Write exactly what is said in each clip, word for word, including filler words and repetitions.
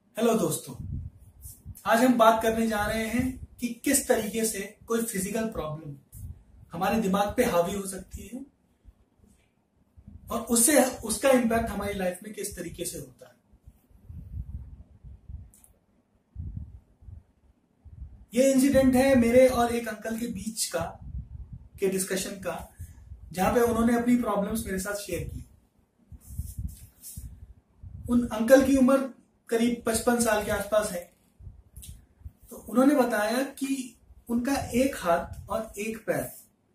Hello दोस्तों, आज हम बात करने जा रहे हैं कि किस तरीके से कोई फिजिकल प्रॉब्लम हमारे दिमाग पे हावी हो सकती है और उससे उसका इम्पैक्ट हमारी लाइफ में किस तरीके से होता है। ये इंसिडेंट है मेरे और एक अंकल के बीच का के डिस्कशन का, जहां पे उन्होंने अपनी प्रॉब्लम्स मेरे साथ शेयर की। उन अंकल की उम्र करीब पचपन साल के आसपास है। तो उन्होंने बताया कि उनका एक हाथ और एक पैर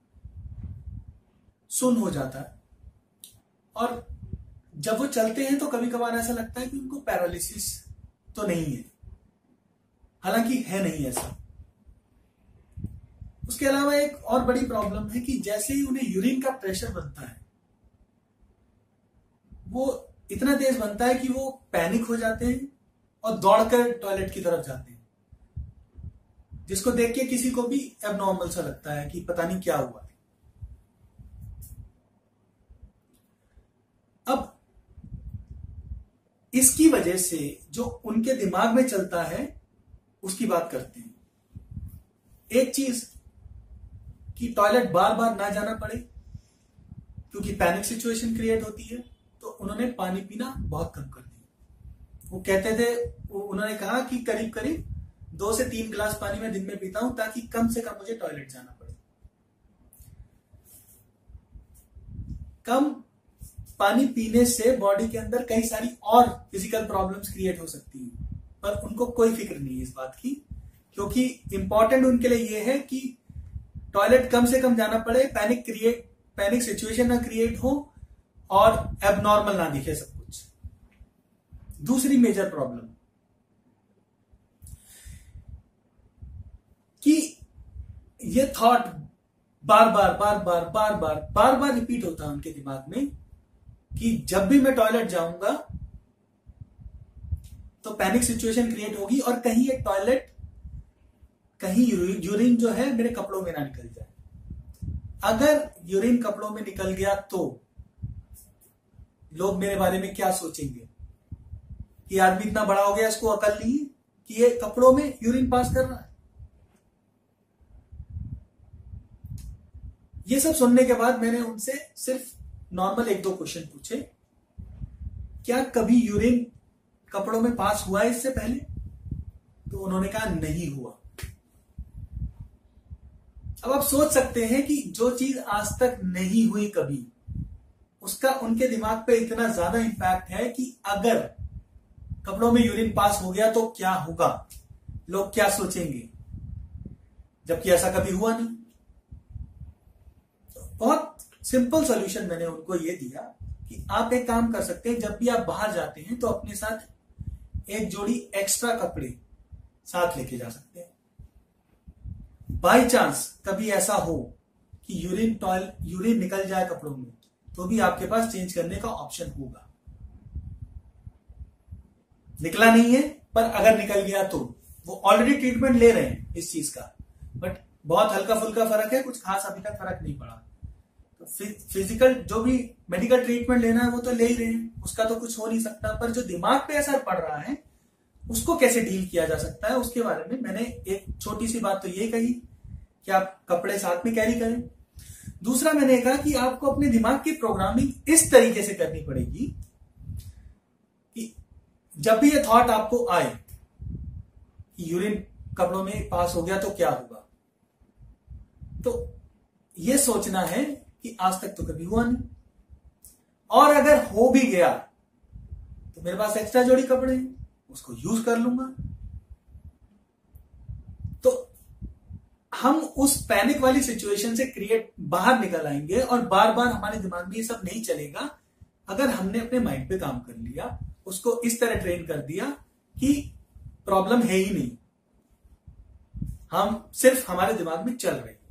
सुन्न हो जाता है और जब वो चलते हैं तो कभी कभार ऐसा लगता है कि उनको पैरालिसिस तो नहीं है, हालांकि है नहीं ऐसा। उसके अलावा एक और बड़ी प्रॉब्लम है कि जैसे ही उन्हें यूरिन का प्रेशर बनता है, वो इतना तेज बनता है कि वो पैनिक हो जाते हैं और दौड़कर टॉयलेट की तरफ जाते हैं, जिसको देख के किसी को भी एबनॉर्मल सा लगता है कि पता नहीं क्या हुआ है। अब इसकी वजह से जो उनके दिमाग में चलता है उसकी बात करते हैं। एक चीज कि टॉयलेट बार बार ना जाना पड़े, क्योंकि पैनिक सिचुएशन क्रिएट होती है, तो उन्होंने पानी पीना बहुत कम कर दिया। वो कहते थे, उन्होंने कहा कि करीब करीब दो से तीन गिलास पानी में दिन में पीता हूं ताकि कम से कम मुझे टॉयलेट जाना पड़े। कम पानी पीने से बॉडी के अंदर कई सारी और फिजिकल प्रॉब्लम्स क्रिएट हो सकती हैं, पर उनको कोई फिक्र नहीं है इस बात की, क्योंकि इंपॉर्टेंट उनके लिए यह है कि टॉयलेट कम से कम जाना पड़े, पैनिक क्रिएट पैनिक सिचुएशन ना क्रिएट हो और एबनॉर्मल ना दिखे सब कुछ। दूसरी मेजर प्रॉब्लम कि ये थॉट बार बार बार बार बार बार बार बार रिपीट होता है उनके दिमाग में कि जब भी मैं टॉयलेट जाऊंगा तो पैनिक सिचुएशन क्रिएट होगी और कहीं ये टॉयलेट कहीं यूरिन जो है मेरे कपड़ों में ना निकल जाए। अगर यूरिन कपड़ों में निकल गया तो लोग मेरे बारे में क्या सोचेंगे कि आदमी इतना बड़ा हो गया, इसको अकल नहीं है कि ये कपड़ों में यूरिन पास कर रहा है। ये सब सुनने के बाद मैंने उनसे सिर्फ नॉर्मल एक दो क्वेश्चन पूछे। क्या कभी यूरिन कपड़ों में पास हुआ है इससे पहले? तो उन्होंने कहा नहीं हुआ। अब आप सोच सकते हैं कि जो चीज आज तक नहीं हुई कभी, उसका उनके दिमाग पे इतना ज्यादा इंपैक्ट है कि अगर कपड़ों में यूरिन पास हो गया तो क्या होगा, लोग क्या सोचेंगे, जबकि ऐसा कभी हुआ नहीं। तो बहुत सिंपल सॉल्यूशन मैंने उनको ये दिया कि आप एक काम कर सकते हैं, जब भी आप बाहर जाते हैं तो अपने साथ एक जोड़ी एक्स्ट्रा कपड़े साथ लेके जा सकते हैं। बाई चांस कभी ऐसा हो कि यूरिन टॉयल यूरिन निकल जाए कपड़ों में, तो भी आपके पास चेंज करने का ऑप्शन होगा। निकला नहीं है, पर अगर निकल गया तो वो ऑलरेडी ट्रीटमेंट ले रहे हैं इस चीज का, बट बहुत हल्का फुल्का फर्क है, कुछ खास अभी तक फर्क नहीं पड़ा। तो फिजिकल जो भी मेडिकल ट्रीटमेंट लेना है वो तो ले ही रहे हैं, उसका तो कुछ हो नहीं सकता, पर जो दिमाग पे असर पड़ रहा है उसको कैसे डील किया जा सकता है, उसके बारे में मैंने एक छोटी सी बात तो ये कही कि आप कपड़े साथ में कैरी करें। दूसरा मैंने कहा कि आपको अपने दिमाग की प्रोग्रामिंग इस तरीके से करनी पड़ेगी कि जब भी ये थॉट आपको आए कि यूरिन कपड़ों में पास हो गया तो क्या होगा, तो ये सोचना है कि आज तक तो कभी हुआ नहीं, और अगर हो भी गया तो मेरे पास एक्स्ट्रा जोड़ी कपड़े हैं, उसको यूज कर लूंगा। तो हम उस पैनिक वाली सिचुएशन से क्रिएट बाहर निकल आएंगे और बार बार हमारे दिमाग में ये सब नहीं चलेगा अगर हमने अपने माइंड पे काम कर लिया, उसको इस तरह ट्रेन कर दिया कि प्रॉब्लम है ही नहीं, हम सिर्फ हमारे दिमाग में चल रही है।